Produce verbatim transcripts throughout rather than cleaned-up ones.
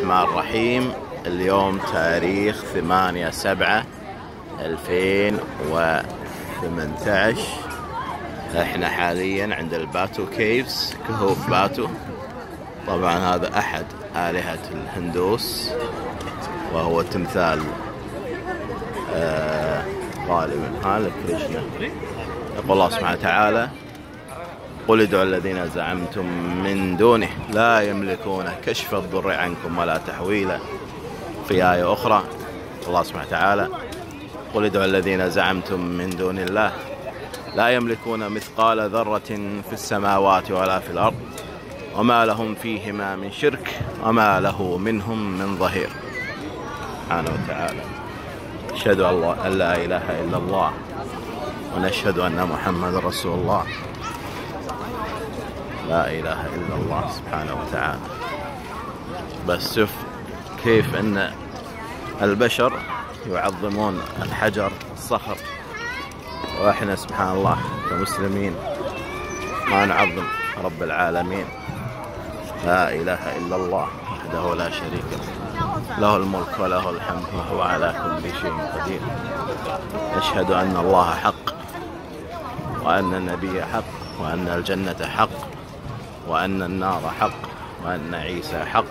الرحمن الرحيم. اليوم تاريخ ثمانية سبعة ألفين وثمانية عشر. احنا حاليا عند الباتو كيفز، كهوف باتو. طبعا هذا احد آلهة الهندوس، وهو تمثال آه غالبا هذا كريشنا. يقول الله سبحانه وتعالى: قل ادعوا الذين زعمتم من دونه لا يملكون كشف الضر عنكم ولا تحويلا. في آية أخرى الله سبحانه وتعالى: قل ادعوا الذين زعمتم من دون الله لا يملكون مثقال ذرة في السماوات ولا في الأرض وما لهم فيهما من شرك وما له منهم من ظهير. سبحانه وتعالى. نشهد أن لا إله إلا الله ونشهد أن محمد رسول الله. لا إله إلا الله سبحانه وتعالى. بس شوف كيف أن البشر يعظمون الحجر الصخر، وإحنا سبحان الله كمسلمين ما نعظم رب العالمين. لا إله إلا الله وحده لا شريك له، له الملك وله الحمد وهو على كل شيء قدير. نشهد أن الله حق، وأن النبي حق، وأن الجنة حق، وأن النار حق، وأن عيسى حق.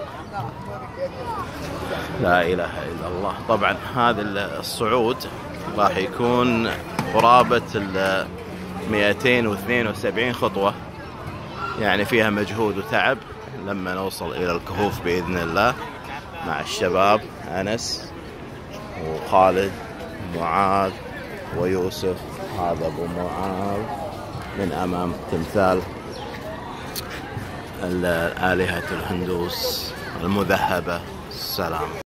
لا إله إلا الله. طبعا هذا الصعود راح يكون قرابة ال مئتين واثنين وسبعين خطوة، يعني فيها مجهود وتعب لما نوصل إلى الكهوف بإذن الله مع الشباب أنس وخالد معاذ ويوسف. هذا أبو معاذ من أمام تمثال آلهة الهندوس المذهبة. السلام.